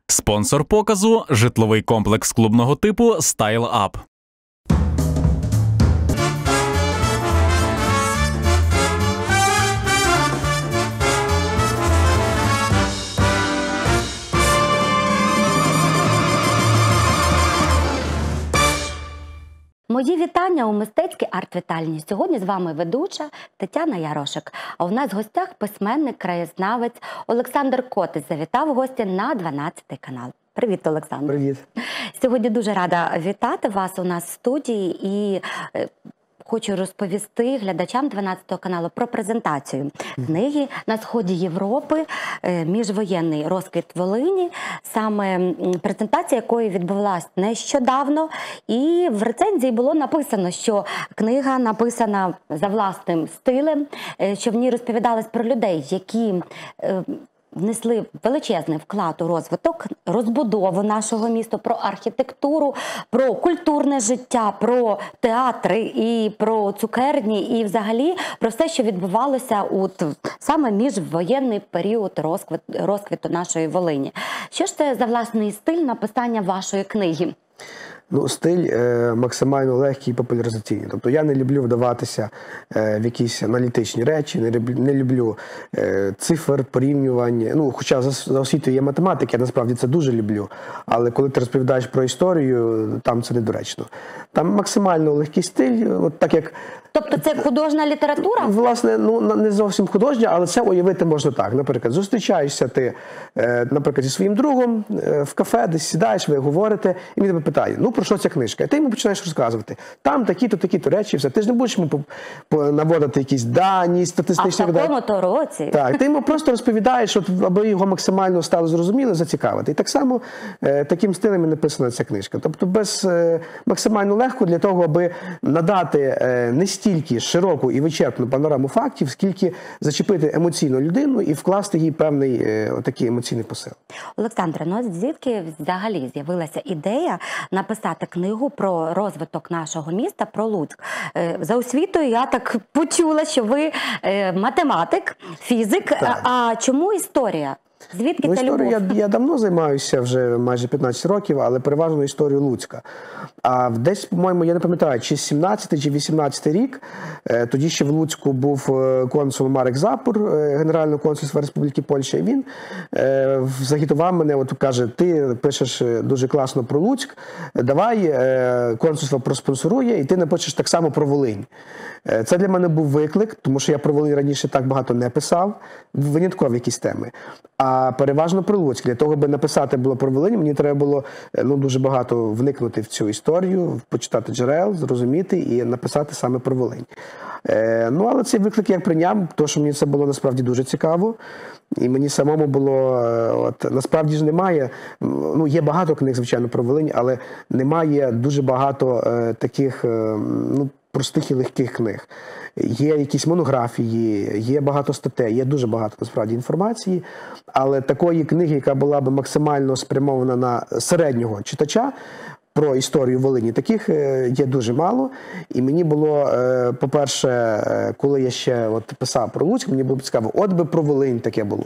Спонсор показу – житловий комплекс клубного типу «Style Up». Мої вітання у мистецькій арт-вітальні. Сьогодні з вами ведуча Тетяна Ярошик. А у нас в гостях письменник, краєзнавець Олександр Котич завітав в гості на 12 канал. Привіт, Олександр. Привіт. Сьогодні дуже рада вітати вас у нас в студії і хочу розповісти глядачам 12 каналу про презентацію книги «На сході Європи. Міжвоєнний розквіт Волині». Саме презентація якої відбулася нещодавно. І в рецензії було написано, що книга написана за власним стилем, що в ній розповідалось про людей, які внесли величезний вклад у розвиток, розбудову нашого міста, про архітектуру, про культурне життя, про театри і про цукерні, і взагалі про все, що відбувалося саме міжвоєнний період розквіту нашої Волині. Що ж це за власний стиль написання вашої книги? Ну, стиль максимально легкий і популяризаційний. Тобто я не люблю вдаватися в якісь аналітичні речі, не люблю цифр, порівнювань. Ну, хоча за освітою є математика, я насправді це дуже люблю. Але коли ти розповідаєш про історію, там це недоречно. Там максимально легкий стиль, от так як... Тобто це художня література? Власне, ну, не зовсім художня, але це уявити можна так. Наприклад, зустрічаєшся ти, наприклад, зі своїм другом в кафе, десь сідаєш, ви говорите, і він тебе питає, ну, про що ця книжка? І ти йому починаєш розказувати. Там такі-то, такі-то речі, все. Ти ж не будеш йому наводити якісь дані, статистичні... А в такому-то році? Так, ти йому просто розповідаєш, аби його максимально стало зрозуміло, зацікавити. І так само таким стилем і написана ця книжка. Тобто максимально легко для того, аби надати не стільки широку і вичерпну панораму фактів, скільки зачепити емоційну людину і вкласти їй певний такий емоційний посил. Олександре, ну звідки взагалі з'явилася ідея написати книгу про розвиток нашого міста, про Луцьк? За освітою я так почула, що ви математик, фізик, а чому історія? Звідки ну, ця любов? Я давно займаюся, вже майже 15 років, але переважно історію Луцька. А десь, по-моєму, я не пам'ятаю, чи 17 чи 18 рік, тоді ще в Луцьку був консул Марек Запур, генерального консульства Республіки Польща, і він загітував мене, от каже, ти пишеш дуже класно про Луцьк, давай консульство проспонсорує, і ти напишеш так само про Волинь. Це для мене був виклик, тому що я про Волинь раніше так багато не писав, виняткові якісь теми. А переважно про Луцьк. Для того, аби написати було про Волинь, мені треба було дуже багато вникнути в цю історію, почитати джерел, зрозуміти і написати саме про Волинь. Ну, але цей виклик я прийняв, тому що мені це було насправді дуже цікаво. І мені самому було, насправді ж немає, ну, є багато книг, звичайно, про Волинь, але немає дуже багато таких, ну, простих і легких книг. Є якісь монографії, є багато статей, є дуже багато, насправді, інформації, але такої книги, яка була б максимально спрямована на середнього читача, про історію Волині, таких є дуже мало. І мені було, по-перше, коли я ще писав про Луцьк, мені було цікаво, от би про Волинь таке було.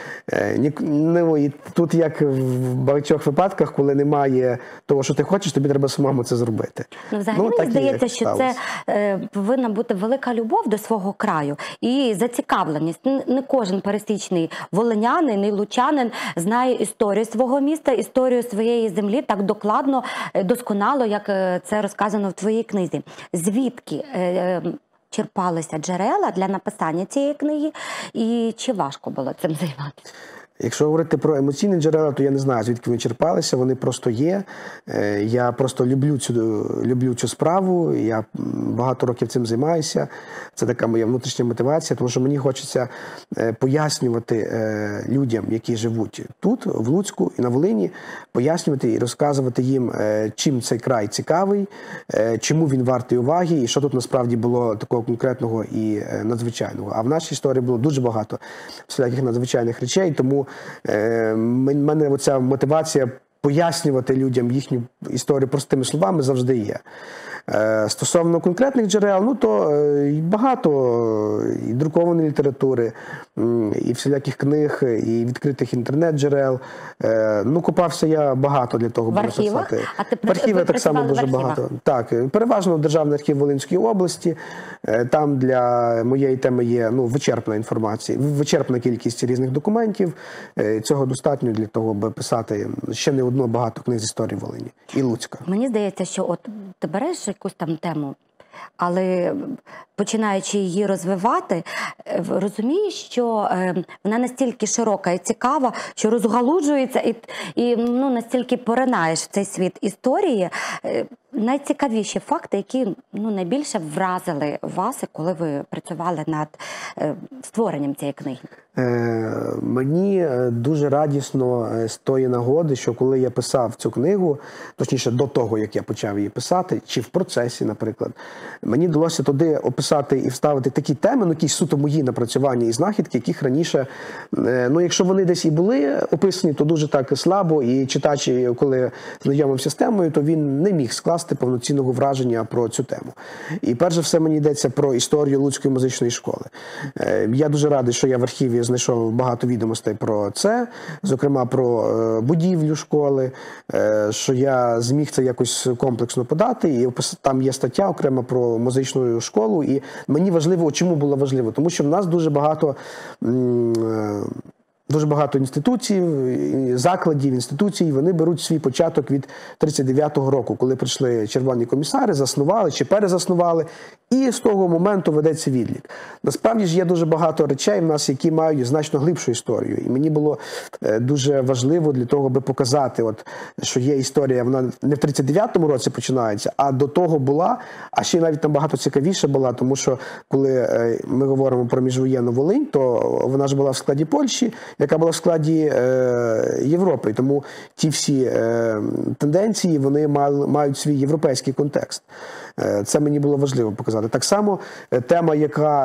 І тут, як в багатьох випадках, коли немає того, що ти хочеш, тобі треба самому це зробити. Ну, взагалі, мені здається, що це повинна бути велика любов до свого краю і зацікавленість. Не кожен пересічний волинянин і лучанин знає історію свого міста, історію своєї землі так докладно, досконало, як це розказано в твоїй книзі. Звідки черпалися джерела для написання цієї книги і чи важко було цим займатися? Якщо говорити про емоційні джерела, то я не знаю, звідки вони черпалися, вони просто є. Я просто люблю цю справу, я багато років цим займаюся. Це така моя внутрішня мотивація, тому що мені хочеться пояснювати людям, які живуть тут, в Луцьку і на Волині, пояснювати і розказувати їм, чим цей край цікавий, чому він вартий уваги і що тут насправді було такого конкретного і надзвичайного. А в нашій історії було дуже багато всіляких надзвичайних речей, тому в мене оця мотивація пояснювати людям їхню історію простими словами завжди є. Стосовно конкретних джерел, ну то багато і друкованої літератури, і всіляких книг, і відкритих інтернет-джерел. Ну, копався я багато для того, аби написати. В архівах так само дуже багато. Так, переважно Державний архів Волинської області. Там для моєї теми є вичерпна інформація, вичерпна кількість різних документів. Цього достатньо для того, аби писати ще не одну багато книг з історії Волині і Луцька. Мені здається, що от ти береш якусь там тему, але починаючи її розвивати, розумієш, що вона настільки широка і цікава, що розгалуджується і настільки поринаєш в цей світ історії. Найцікавіші факти, які найбільше вразили вас, коли ви працювали над створенням цієї книги? Мені дуже радісно з тої нагоди, що коли я писав цю книгу, точніше до того, як я почав її писати, чи в процесі, наприклад, мені вдалося туди описати і вставити такі теми, якісь суто мої напрацювання і знахідки, яких раніше, якщо вони десь і були описані, то дуже так слабо, і читач, коли знайомився з темою, то він не міг скласти повноцінного враження про цю тему. І перш за все мені йдеться про історію Луцької музичної школи. Я дуже радий, що я в архіві знайшов багато відомостей про це, зокрема про будівлю школи, що я зміг це якось комплексно подати, і там є стаття окремо про музичну школу, і мені важливо, чому було важливо, тому що в нас дуже багато інституцій, закладів, інституцій, вони беруть свій початок від 1939 року, коли прийшли червоні комісари, заснували чи перезаснували, і з того моменту ведеться відлік. Насправді ж є дуже багато речей в нас, які мають значно глибшу історію. І мені було дуже важливо для того, аби показати, що є історія, вона не в 1939 році починається, а до того була, а ще навіть набагато цікавіше була, тому що коли ми говоримо про міжвоєнну Волинь, то вона ж була в складі Польщі, яка була в складі Європи. І тому ті всі тенденції, вони мають свій європейський контекст. Це мені було важливо показати. Так само тема,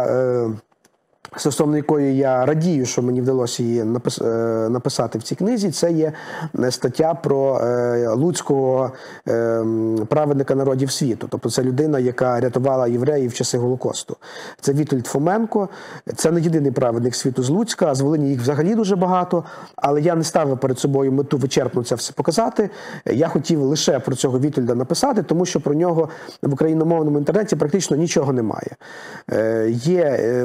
стосовно якої я радію, що мені вдалося її написати в цій книзі, це є стаття про луцького праведника народів світу. Тобто це людина, яка рятувала євреїв в часи Голокосту. Це Вітольд Фоменко. Це не єдиний праведник світу з Луцька, а з Волині їх взагалі дуже багато. Але я не ставив перед собою мету вичерпно це все показати. Я хотів лише про цього Вітольда написати, тому що про нього в україномовному інтернеті практично нічого немає. Є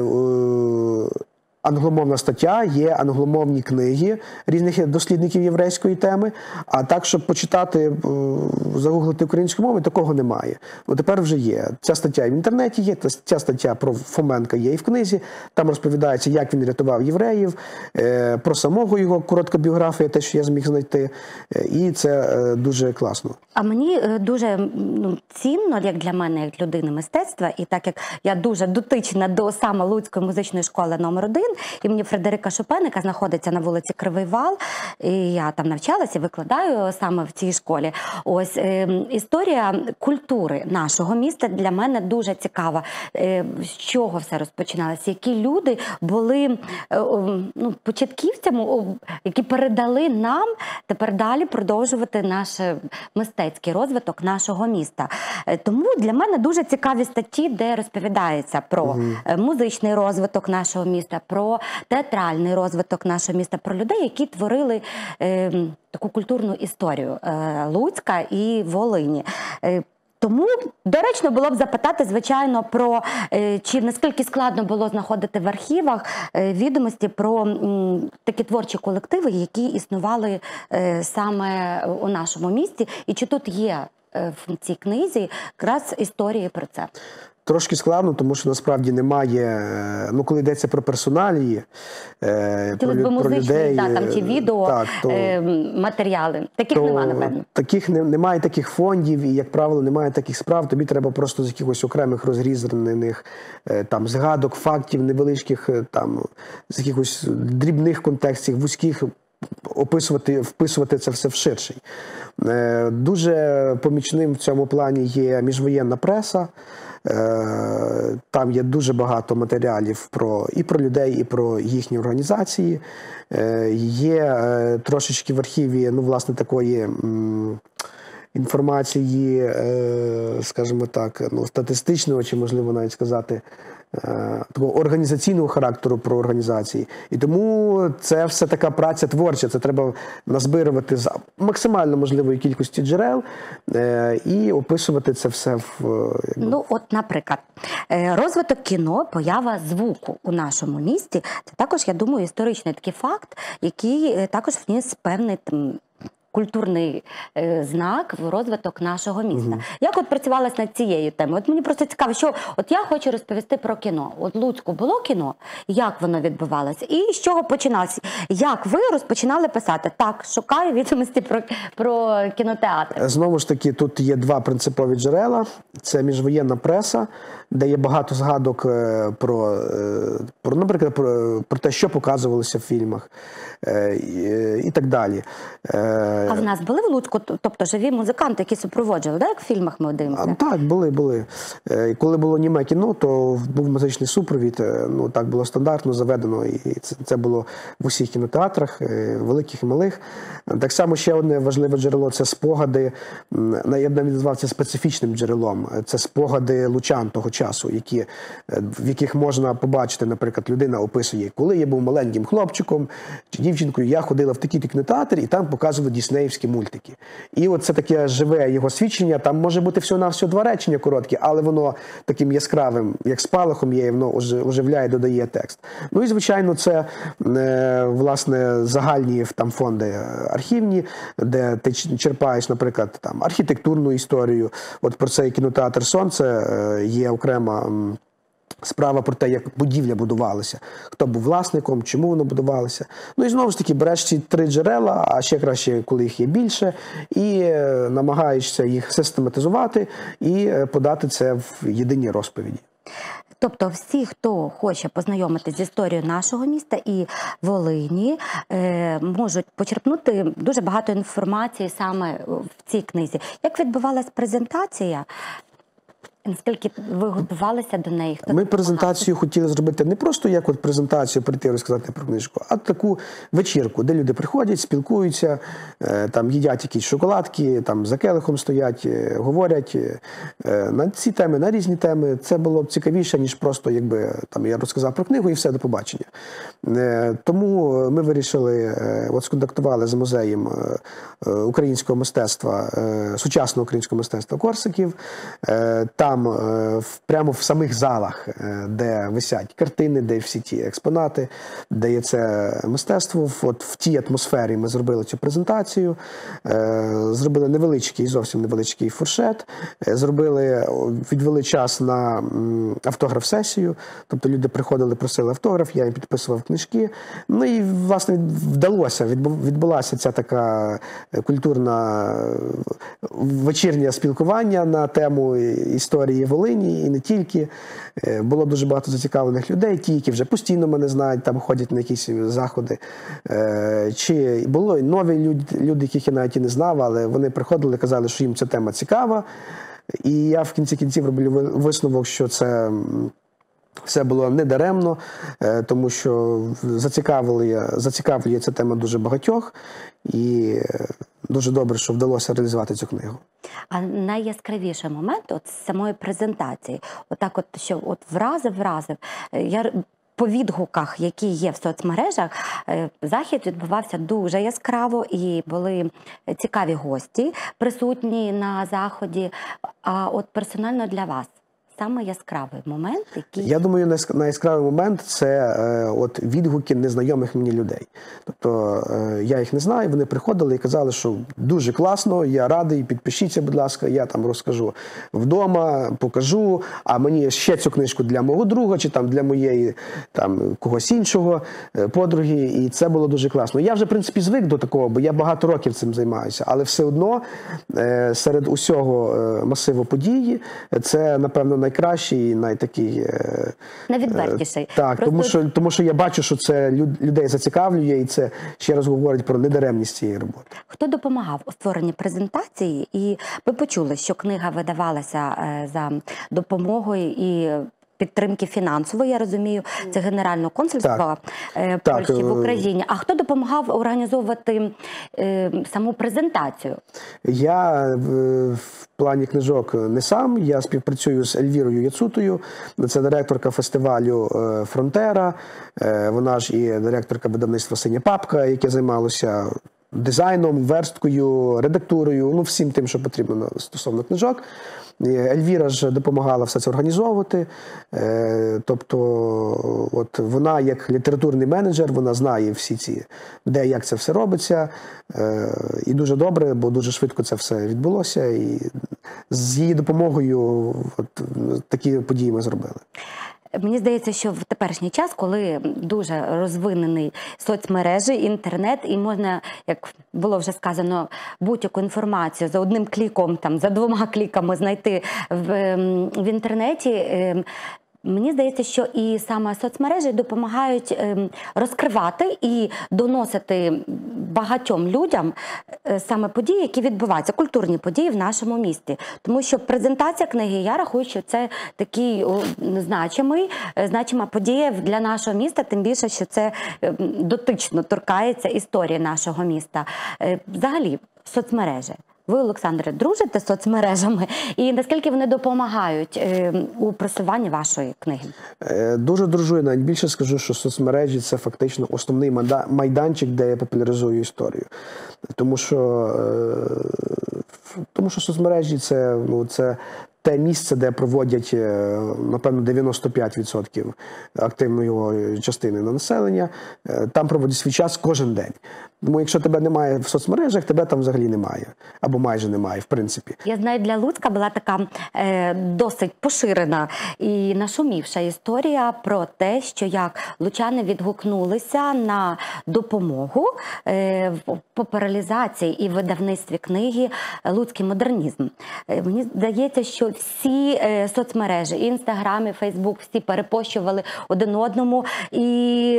англомовна стаття, є англомовні книги різних дослідників єврейської теми, а так, щоб почитати, загуглити українською мовою, такого немає. Тепер вже є. Ця стаття і в інтернеті є, ця стаття про Фоменка є і в книзі, там розповідається, як він рятував євреїв, про самого його коротка біографія, те, що я зміг знайти, і це дуже класно. А мені дуже цінно, як для мене, як людини мистецтва, і так як я дуже дотична до саме Луцької музичної школи номер 1, імені Фредерика Шопена, яка знаходиться на вулиці Кривий Вал, і я там навчалася, викладаю саме в цій школі. Ось історія культури нашого міста для мене дуже цікава. З чого все розпочиналося? Які люди були початківцями, які передали нам тепер далі продовжувати наш мистецький розвиток нашого міста. Тому для мене дуже цікаві статті, де розповідається про музичний розвиток нашого міста, про театральний розвиток нашого міста, про людей, які творили таку культурну історію Луцька і Волині. Тому доречно було б запитати, звичайно, про чи наскільки складно було знаходити в архівах відомості про такі творчі колективи, які існували саме у нашому місті, і чи тут є в цій книзі якраз історії про це. Трошки складно, тому що насправді немає, коли йдеться про персоналії, про людей, там ті відео, матеріали. Таких немає, напевно. Немає таких фондів і, як правило, немає таких справ. Тобі треба просто з якихось окремих розрізнених згадок, фактів невеличких, з якихось дрібних контекстів, вузьких, вписувати це все в ширший. Дуже помічним в цьому плані є міжвоєнна преса. Там є дуже багато матеріалів і про людей, і про їхні організації. Є трошечки в архіві, власне, такої інформації, скажімо так, ну, статистичного, чи, можливо, навіть сказати, такого організаційного характеру про організації. І тому це все така праця творча. Це треба назбирувати з максимально можливої кількості джерел і описувати це все в... Ну, от, наприклад, розвиток кіно, поява звуку у нашому місті, це також, я думаю, історичний такий факт, який також вніс певний там культурний знак в розвиток нашого міста. Як от працювалась над цією темою? От мені просто цікаво, що от я хочу розповісти про кіно. От в Луцьку було кіно, як воно відбувалося? І з чого починалося? Як ви розпочинали писати? Так, шукаю відомості про кінотеатр. Знову ж таки, тут є два принципові джерела. Це міжвоєнна преса, де є багато згадок наприклад, про те, що показувалося в фільмах і так далі. А в нас були в Луцьку, тобто живі музиканти, які супроводжували, так, як в фільмах ми дивимося? Так, були. Коли було німе кіно, то був музичний супровід, ну так було стандартно заведено, і це було в усіх кінотеатрах, великих і малих. Так само ще одне важливе джерело – це спогади, я б навіть назвав це специфічним джерелом, це спогади лучан того часу, в яких можна побачити, наприклад, людина описує, коли я був маленьким хлопчиком чи дівчинкою, я ходила в такий-то кінотеатр, і там показували діснеївські мультики. І от це таке живе його свідчення, там може бути всього-навсього 2 речення короткі, але воно таким яскравим, як спалахом є, і воно оживляє, додає текст. Ну і, звичайно, це, власне, загальні там фонди архівні, де ти черпаєш, наприклад, там архітектурну історію. От про цей кінотеатр «Сонце» є окрема справа про те, як будівля будувалася, хто був власником, чому воно будувалося. Ну і знову ж таки, береш ці 3 джерела, а ще краще, коли їх є більше, і намагаєшся їх систематизувати і подати це в єдиній розповіді. Тобто всі, хто хоче познайомитися з історією нашого міста і Волині, можуть почерпнути дуже багато інформації саме в цій книзі. Як відбувалась презентація? Наскільки ви готувалися до неї? Ми презентацію хотіли зробити не просто як от презентацію, прийти і розказати про книжку, а таку вечірку, де люди приходять, спілкуються, там їдять якісь шоколадки, там за келихом стоять, говорять на ці теми, на різні теми. Це було б цікавіше, ніж просто, якби там я розказав про книгу і все, до побачення. Тому ми вирішили, от сконтактували з музеєм українського мистецтва, сучасного українського мистецтва Корсаків. Там прямо в самих залах, де висять картини, де всі ті експонати, де є це мистецтво, от в тій атмосфері ми зробили цю презентацію, зробили невеличкий, зовсім невеличкий фуршет, відвели час на автограф-сесію, тобто люди приходили, просили автограф, я їм підписував книжки, ну і, власне, відбулася ця така культурна вечірнє спілкування на тему історії Волині і не тільки. Було дуже багато зацікавлених людей, ті, які вже постійно мене знають, там ходять на якісь заходи. Чи були нові люди, яких я навіть і не знав, але вони приходили, казали, що їм ця тема цікава. І я в кінці кінців роблю висновок, що це все було недаремно, тому що зацікавлює ця тема дуже багатьох. І дуже добре, що вдалося реалізувати цю книгу. А найяскравіший момент от з самої презентації, отак от, що от вразив. Я по відгуках, які є в соцмережах, захід відбувався дуже яскраво і були цікаві гості присутні на заході. А от персонально для вас саме яскравий момент, який... Я думаю, найяскравий момент – це от відгуки незнайомих мені людей. Тобто я їх не знаю, вони приходили і казали, що дуже класно, я радий, підпишіться, будь ласка, я там розкажу вдома, покажу, а мені ще цю книжку для мого друга, чи там для моєї там когось іншого, подруги, і це було дуже класно. Я вже, в принципі, звик до такого, бо я багато років цим займаюся, але все одно серед усього масиву подій це, напевно, найкращий і найтакий... Найвідвертіший. Так, просто... тому що я бачу, що це людей зацікавлює, і це ще раз говорить про недаремність цієї роботи. Хто допомагав у створенні презентації? І ви почули, що книга видавалася за допомогою і підтримки фінансової, я розумію, це Генерального консульства Польщі в Україні. А хто допомагав організовувати саму презентацію? Я в плані книжок не сам, я співпрацюю з Ельвірою Яцутою, це директорка фестивалю «Фронтера», вона ж і директорка видавництва «Синя папка», яке займалося дизайном, версткою, редактурою, ну всім тим, що потрібно стосовно книжок. Ельвіра ж допомагала все це організовувати, тобто от вона як літературний менеджер, вона знає всі ці, де, як це все робиться, і дуже добре, бо дуже швидко це все відбулося, і з її допомогою от, такі події ми зробили. Мені здається, що в теперішній час, коли дуже розвинений соцмережі, інтернет, і можна, як було вже сказано, будь-яку інформацію за одним кліком, там, за 2 кліками знайти в інтернеті, мені здається, що і саме соцмережі допомагають розкривати і доносити багатьом людям саме події, які відбуваються, культурні події в нашому місті. Тому що презентація книги, я рахую, що це такий значима подія для нашого міста, тим більше, що це дотично торкається історії нашого міста. Взагалі, соцмережі. Ви, Олександре, дружите з соцмережами? І наскільки вони допомагають у просуванні вашої книги? Дуже дружу. Я навіть більше скажу, що соцмережі – це фактично основний майданчик, де я популяризую історію. Тому що соцмережі – це те місце, де проводять, напевно, 95% активної частини населення. Там проводять свій час кожен день. Тому якщо тебе немає в соцмережах, тебе там взагалі немає. Або майже немає, в принципі. Я знаю, для Луцька була така досить поширена і нашумівша історія про те, що як лучани відгукнулися на допомогу в популяризації і видавництві книги «Луцький модернізм». Мені здається, що всі соцмережі, Інстаграм, і Фейсбук, всі перепощували один одному і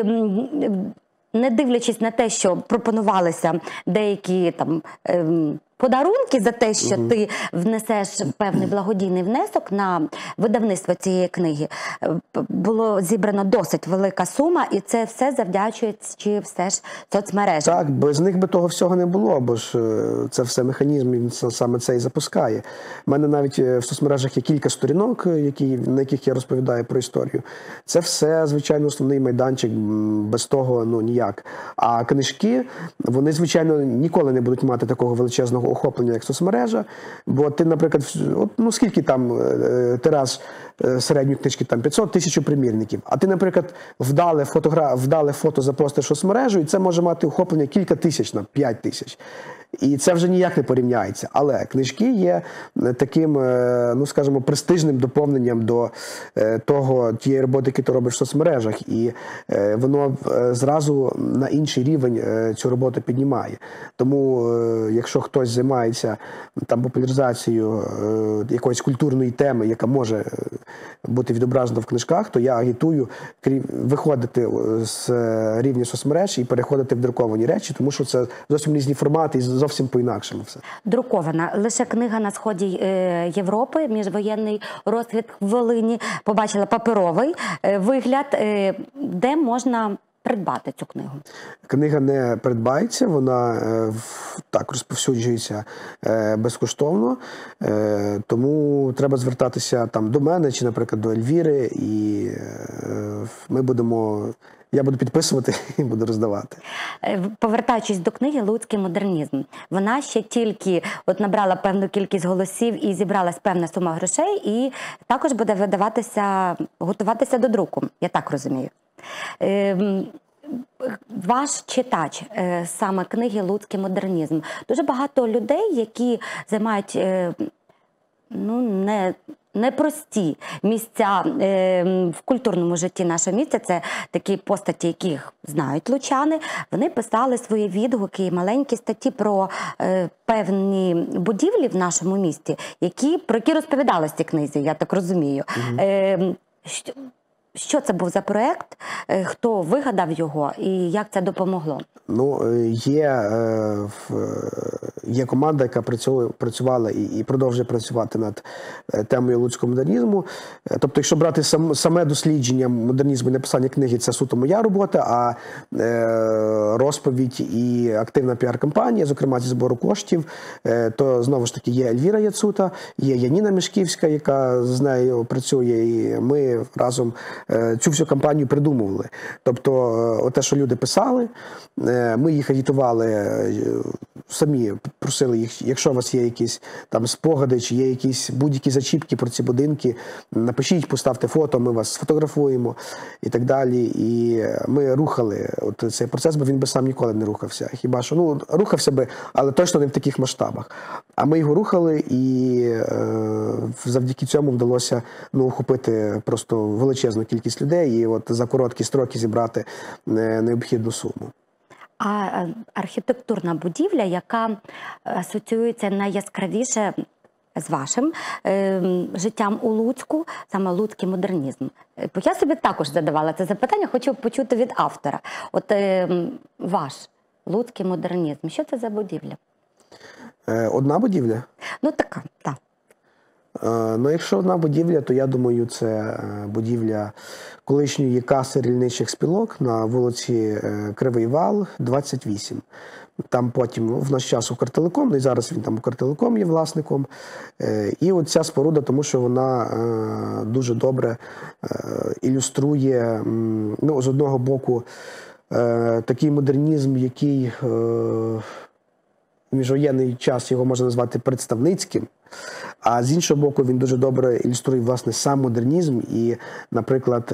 не дивлячись на те, що пропонувалися деякі там подарунки за те, що ти внесеш певний благодійний внесок на видавництво цієї книги, було зібрано досить велика сума, і це все завдячуючи все ж соцмережам. Так, без них би того всього не було, бо ж це все механізм, він саме це і запускає. У мене навіть в соцмережах є кілька сторінок, на яких я розповідаю про історію. Це все, звичайно, основний майданчик, без того ніяк. А книжки, вони, звичайно, ніколи не будуть мати такого величезного охоплення, як соцмережа, бо ти, наприклад, скільки там тираж середньої книжки, там 500 тисяч примірників, а ти, наприклад, вдале фото запостиш в соцмережу, і це може мати охоплення кілька тисяч, 5 тисяч. І це вже ніяк не порівняється. Але книжки є таким, скажімо, престижним доповненням до тієї роботи, яку ти робиш в соцмережах. І воно зразу на інший рівень цю роботу піднімає. Тому, якщо хтось займається там популяризацією якоїсь культурної теми, яка може бути відображена в книжках, то я агітую виходити з рівня соцмереж і переходити в друковані речі, тому що це зовсім різні формати і зовсім по-інакшому все. Друкована. Лише книга на сході Європи, міжвоєнний розквіт в Волині. Побачила паперовий вигляд. Де можна придбати цю книгу? Книга не придбається, вона так розповсюджується безкоштовно, тому треба звертатися там до мене чи, наприклад, до Ельвіри, і я буду підписувати і буду роздавати. Повертаючись до книги «Луцький модернізм», вона ще тільки набрала певну кількість голосів і зібралась певна сума грошей, і також буде готуватися до друку, я так розумію. Ваш читач саме книги «Луцький модернізм». Дуже багато людей, які займають непрості місця в культурному житті нашого міста, це такі постаті, яких знають лучани, вони писали свої відгуки, маленькі статті про певні будівлі в нашому місті, про які розповідали в цій книзі, я так розумію. Що це був за проєкт, хто вигадав його і як це допомогло? є команда, яка працювала і продовжує працювати над темою луцького модернізму. Тобто, якщо брати саме дослідження модернізму і написання книги, це суто моя робота, а розповідь і активна піар-кампанія, зокрема зі збору коштів, то знову ж таки є Ельвіра Яцута, є Яніна Мішківська, яка з нею працює, і ми разом цю всю кампанію придумували. Тобто, те, що люди писали, ми їх агітували, самі просили їх, якщо у вас є якісь там спогади, чи є якісь будь-які зачіпки про ці будинки, напишіть, поставте фото, ми вас сфотографуємо і так далі. І ми рухали цей процес, бо він би сам ніколи не рухався. Хіба що, рухався би, але точно не в таких масштабах. А ми його рухали, і завдяки цьому вдалося охопити просто величезну кількість людей і за короткі строки зібрати необхідну суму. А архітектурна будівля, яка асоціюється найяскравіше з вашим життям у Луцьку, саме луцький модернізм. Бо я собі також задавала це запитання, хочу почути від автора. Ваш луцький модернізм, що це за будівля? Одна будівля? Така, так. Якщо одна будівля, то я думаю, це будівля колишньої каси рільничих спілок на вулиці Кривий Вал, 28. Там потім в наш час Укртелеком, і зараз він там Укртелеком є власником. І ця споруда, тому що вона дуже добре ілюструє, з одного боку, такий модернізм, який в міжвоєнний час його можна назвати представницьким, а з іншого боку, він дуже добре ілюструє, власне, сам модернізм і, наприклад,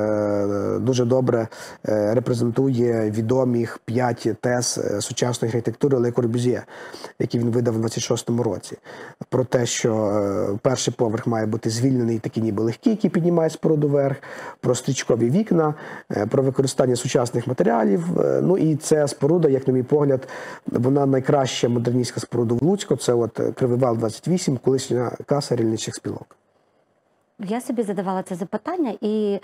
дуже добре репрезентує відомих 5 тез сучасної архітектури Ле Корбюзьє, які він видав у 26-му році. Про те, що перший поверх має бути звільнений, такий ніби легкий, який піднімає споруду вверх, про стрічкові вікна, про використання сучасних матеріалів. І ця споруда, як на мій погляд, вона найкраща модерністська споруда в Луцьку. Це Кривий Вал 28, колишня каса рільничих спілок. Я собі задавала це запитання, і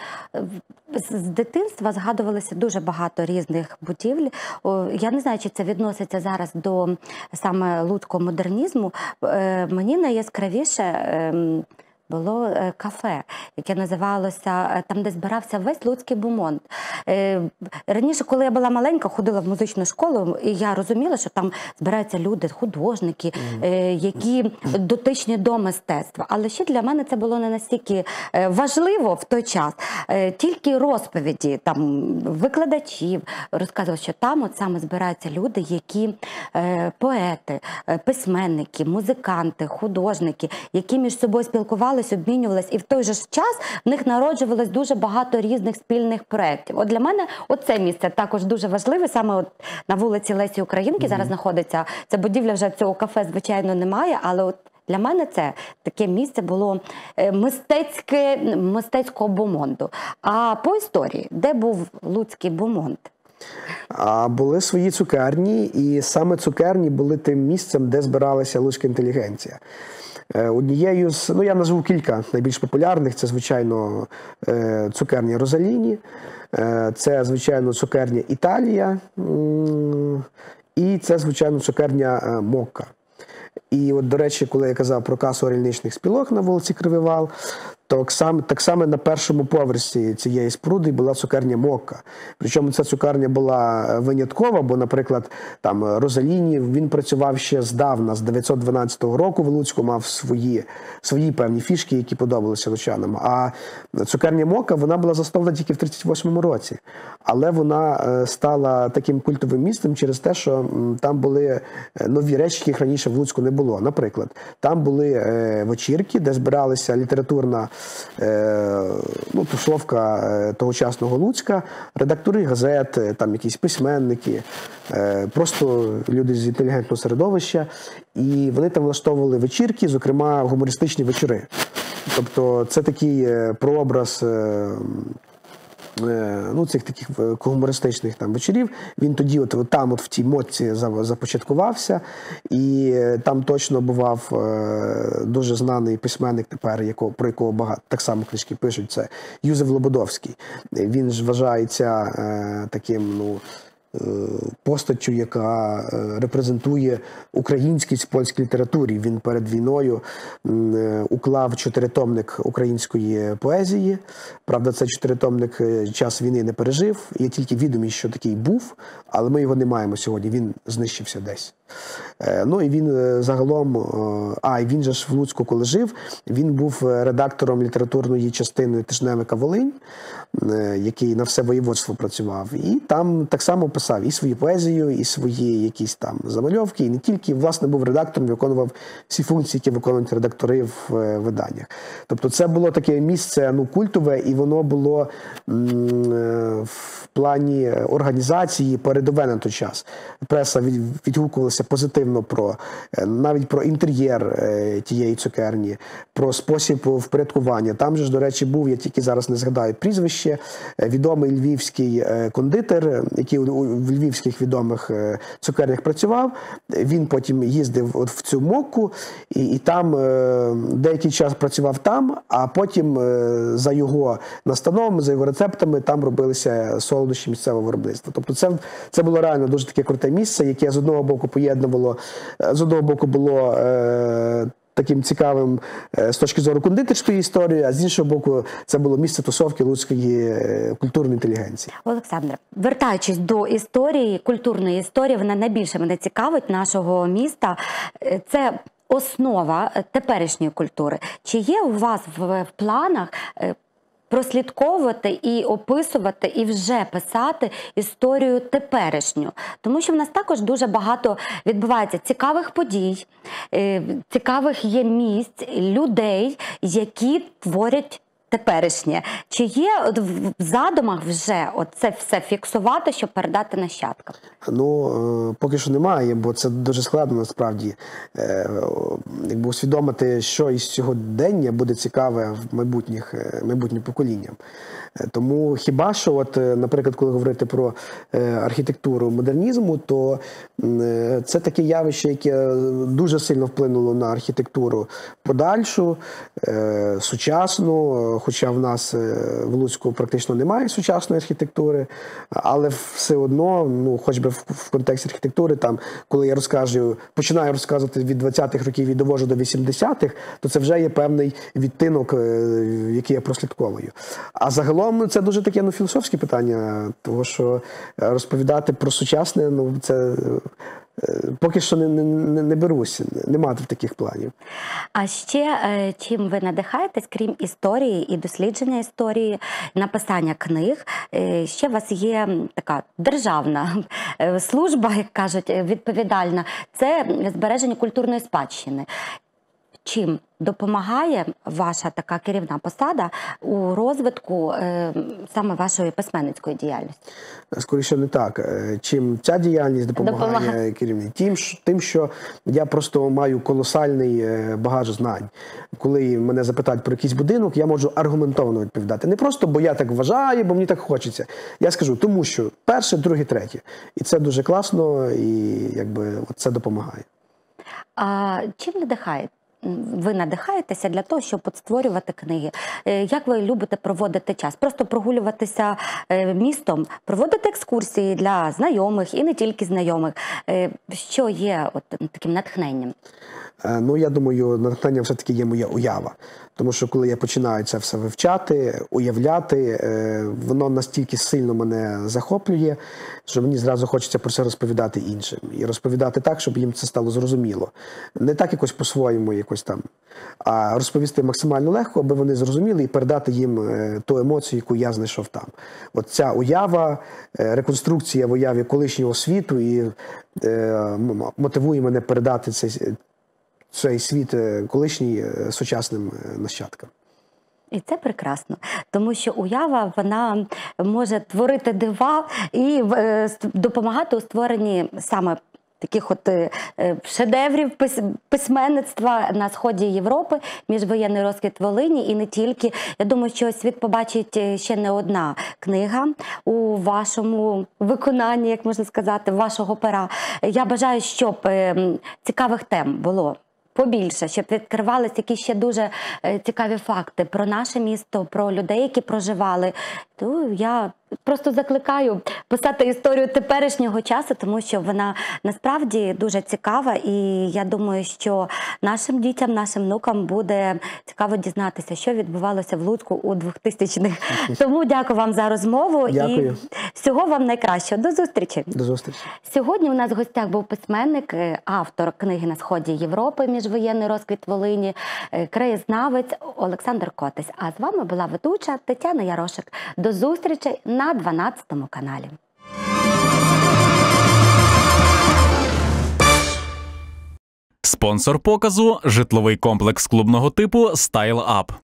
з дитинства згадувалося дуже багато різних будівель. Я не знаю, чи це відноситься зараз до саме луцького модернізму. Мені найяскравіше було кафе, яке називалося, там, де збирався весь луцький бумонд. Раніше, коли я була маленька, ходила в музичну школу, і я розуміла, що там збираються люди, художники, які дотичні до мистецтва. Але ще для мене це було не настільки важливо в той час. Тільки розповіді там викладачів розказували, що там саме збираються люди, які поети, письменники, музиканти, художники, які між собою спілкувалися, обмінювалися, і в той же час в них народжувалось дуже багато різних спільних проєктів. Для мене це місце також дуже важливе, саме на вулиці Лесі Українки зараз знаходиться. Ця будівля вже цього кафе, звичайно, немає, але для мене це таке місце було мистецького бумонду. А по історії, де був луцький бумонд? Були свої цукерні, і саме цукерні були тим місцем, де збиралася луцька інтелігенція. Однією з, я назву кілька найбільш популярних, це, звичайно, цукерня Розаліні, це, звичайно, цукерня Італія, і це, звичайно, цукерня Мокка. І до речі, коли я казав про касу рільничних спілок на вулиці Кривий Вал, так само на першому поверсі цієї споруди була цукерня Мокка. Причому ця цукерня була виняткова, бо, наприклад, там Розаліні, він працював ще здавна, з 912 року в Луцьку, мав свої певні фішки, які подобалися лучанам. А цукерня Мокка, вона була заснована тільки в 38-му році. Але вона стала таким культовим місцем через те, що там були нові речі, яких раніше в Луцьку не було. Наприклад, там були вечірки, де збиралися літературна тусовка тогочасного Луцька, редактори газет, там якісь письменники, просто люди з інтелігентного середовища. І вони там влаштовували вечірки, зокрема гумористичні вечори. Тобто це такий прообраз цих таких гумористичних вечорів. Він тоді там в тій модці започаткувався, і там точно бував дуже знаний письменник тепер, про якого багато так само книжки пишуть, це Юзеф Лободовський. Він ж вважається таким, постаттю, яка репрезентує українськість в польській літературі. Він перед війною уклав 4-томник української поезії. Правда, цей 4-томник час війни не пережив. Є тільки відомість, що такий був, але ми його не маємо сьогодні. Він знищився десь. Ну і він загалом, і він же ж в Луцьку, коли жив, він був редактором літературної частини тижневика «Волинь», який на все воєводство працював. І там так само писав і свою поезію, і свої якісь там замальовки, і не тільки, власне, був редактором, виконував всі функції, які виконують редактори в виданнях. Тобто це було таке місце, культове, і воно було в плані організації передове на той час. Преса відгукувалася позитивно навіть про інтер'єр тієї цукерні, про спосіб впорядкування. Там же ж, до речі, був, я тільки зараз не згадаю прізвище, відомий львівський кондитер, який в львівських відомих цукернях працював. Він потім їздив в цю Мокку і там деякий час працював там, а потім за його настановами, за його рецептами там робилися солодощі місцевого виробництва. Тобто це було реально дуже таке круте місце, яке з одного боку поєднувало, з одного боку було таким цікавим з точки зору кондитерської історії, а з іншого боку це було місце тусовки луцької культурної інтелігенції. Олександре, вертаючись до історії, культурної історії, вона найбільше мене цікавить нашого міста. Це основа теперішньої культури. Чи є у вас в планах прослідковувати і описувати, і вже писати історію теперішню? Тому що в нас також дуже багато відбувається цікавих подій, цікавих є місць, людей, які творять теперішнє. Чи є в задумах вже це все фіксувати, щоб передати нащадкам? Поки що немає, бо це дуже складно насправді. Усвідомити, що із сьогодення буде цікаве в майбутнім поколінням. Тому хіба що, наприклад, коли говорити про архітектуру модернізму, то це таке явище, яке дуже сильно вплинуло на архітектуру подальшу, сучасну, хоча в нас в Луцьку практично немає сучасної архітектури, але все одно, хоч би в контексті архітектури, там, коли я починаю розказувати від 20-х років і довожу до 80-х, то це вже є певний відтинок, який я прослідковую. А загалом це дуже таке філософське питання, того що розповідати про сучасне, це поки що не берусь, немає таких планів. А ще чим ви надихаєтесь, крім історії і дослідження історії, написання книг, ще у вас є така державна служба, як кажуть, відповідальна, це збереження культурної спадщини. Чим допомагає ваша така керівна посада у розвитку саме вашої письменницької діяльності? Скоріше не так. Чим ця діяльність допомагає керівній? Тим, що я просто маю колосальний багаж знань. Коли мене запитають про якийсь будинок, я можу аргументовано відповідати. Не просто, бо я так вважаю, бо мені так хочеться. Я скажу, тому що перше, друге, третє. І це дуже класно, і це допомагає. А чим ви надихаєтеся для того, щоб створювати книги? Як ви любите проводити час? Просто прогулюватися містом, проводити екскурсії для знайомих і не тільки знайомих. Що є таким натхненням? Я думаю, натхненням все-таки є моя уява. Тому що коли я починаю це все вивчати, уявляти, воно настільки сильно мене захоплює, що мені зразу хочеться про це розповідати іншим. І розповідати так, щоб їм це стало зрозуміло. Не так якось по-своєму, а розповісти максимально легко, аби вони зрозуміли і передати їм ту емоцію, яку я знайшов там. От ця уява, реконструкція в уяві колишнього світу і мотивує мене передати цей світ колишній сучасним нащадкам. І це прекрасно, тому що уява, вона може творити дива і допомагати у створенні саме таких шедеврів письменництва на сході Європи, міжвоєнний розквіт Волині і не тільки. Я думаю, що світ побачить ще не одна книга у вашому виконанні, як можна сказати, вашого пера. Я бажаю, щоб цікавих тем було побільше, щоб відкривалися якісь ще дуже цікаві факти про наше місто, про людей, які проживали. То я просто закликаю писати історію теперішнього часу, тому що вона насправді дуже цікава, і я думаю, що нашим дітям, нашим внукам буде цікаво дізнатися, що відбувалося в Луцьку у 2000-х. Тому дякую вам за розмову. Дякую. І всього вам найкращого. До зустрічі. До зустрічі. Сьогодні у нас в гостях був письменник, автор книги «На сході Європи. Міжвоєнний розквіт Волині», краєзнавець Олександр Котись. А з вами була ведуча Тетяна Ярошик. До зустрічі на 12 каналі. Спонсор показу – житловий комплекс клубного типу «Стайл Ап».